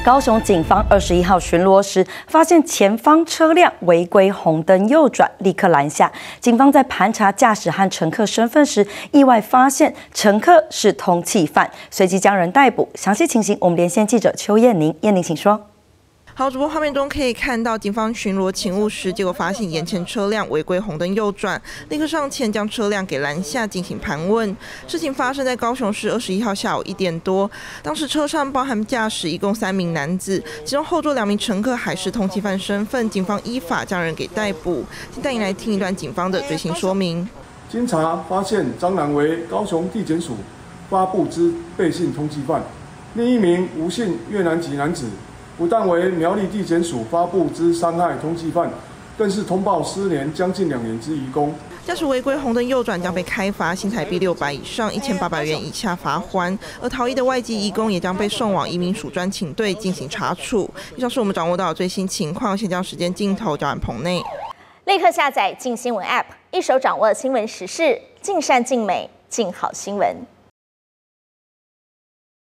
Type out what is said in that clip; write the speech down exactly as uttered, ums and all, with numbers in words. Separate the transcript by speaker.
Speaker 1: 高雄警方二十一号巡逻时，发现前方车辆违规红灯右转，立刻拦下。警方在盘查驾驶和乘客身份时，意外发现乘客是通缉犯，随即将人逮捕。详细情形，我们连线记者邱燕宁，燕宁请说。
Speaker 2: 好，主播画面中可以看到，警方巡逻勤务时，结果发现眼前车辆违规红灯右转，立刻上前将车辆给拦下进行盘问。事情发生在高雄市二十一号下午一点多，当时车上包含驾驶一共三名男子，其中后座两名乘客还是通缉犯身份，警方依法将人给逮捕。现在来听一段警方的最新说明。
Speaker 3: 经查发现，张男为高雄地检署发布之被信通缉犯，另一名吴姓越南籍男子。 不但为苗栗地检署发布之伤害通缉犯，更是通报失联将近两年之移工。
Speaker 2: 驾驶违规红灯右转将被开罚新台币六百以上一千八百元以下罚锾，而逃逸的外籍移工也将被送往移民署专勤队进行查处。以上是我们掌握到的最新情况，先将时间镜头交还棚内。
Speaker 4: 立刻下载镜新闻 App， 一手掌握新闻时事，尽善尽美，尽好新闻。